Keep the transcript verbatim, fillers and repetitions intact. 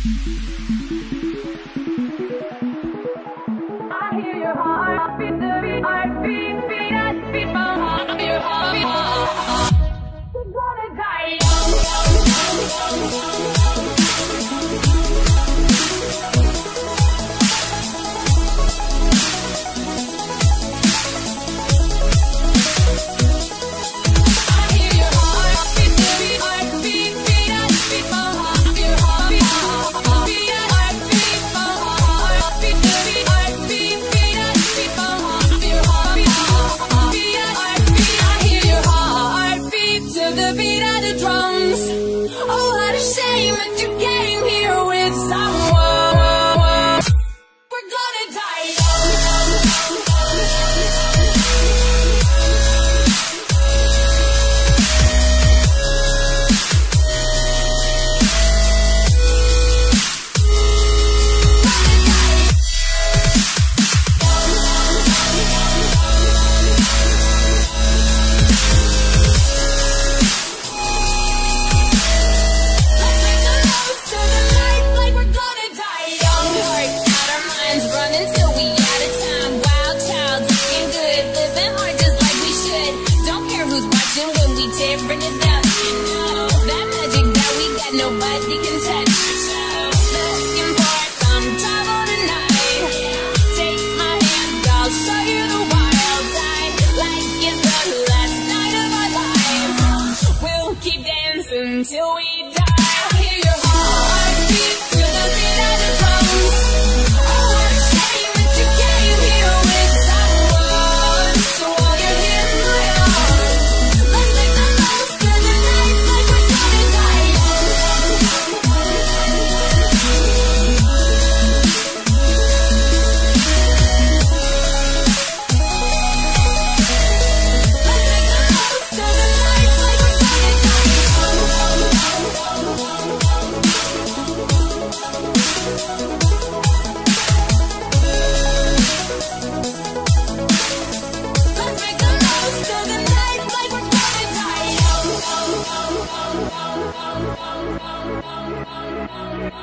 I hear your heart beat, the beat, heart beat, beat, beat, beat my heart, your heart beat. We're gonna die young. Bring it down, you know that magic that we got, nobody can touch. Looking for some trouble tonight. Take my hand, I'll show you the wild side. Like it's the last night of our lives. We'll keep dancing till we die. I hear your heart beat to the beat of the drums. Oh, what a shame that you came here with someone. So while you're here in my arms, let's make the most of the night like we're gonna die young. Let's make the most of the night like we're gonna die Let's make the most of the night like we're gonna die young.